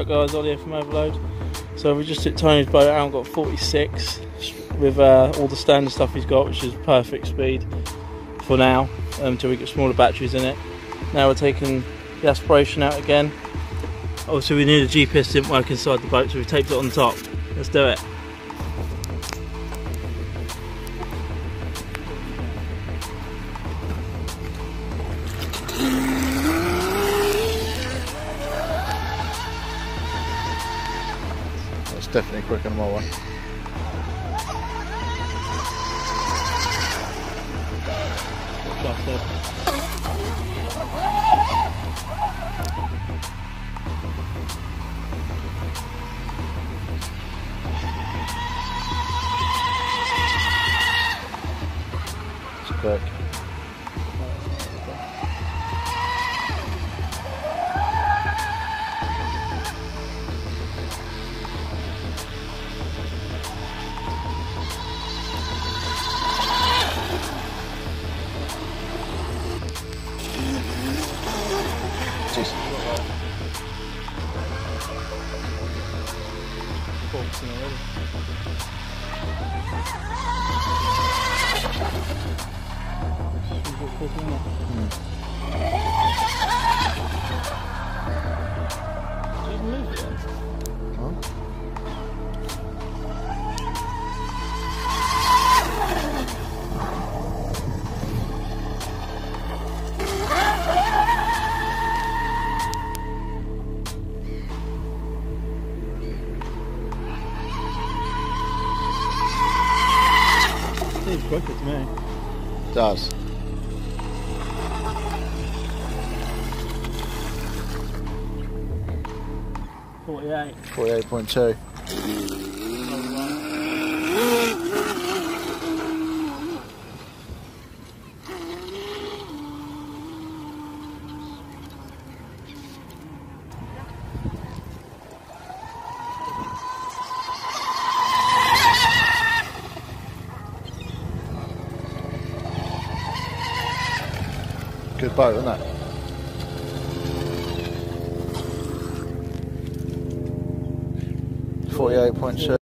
Right guys, Ollie here from Overload. So we just took Tony's boat out and got 46 with all the standard stuff he's got, which is perfect speed for now, until we get smaller batteries in it. Now we're taking the aspiration out again. Obviously we knew the GPS didn't work inside the boat, so we taped it on top. Let's do it. That's definitely quicker than my one. It's quick. Seems quicker to me. It does. .48. 48.2. Good boat, isn't it? 48.2.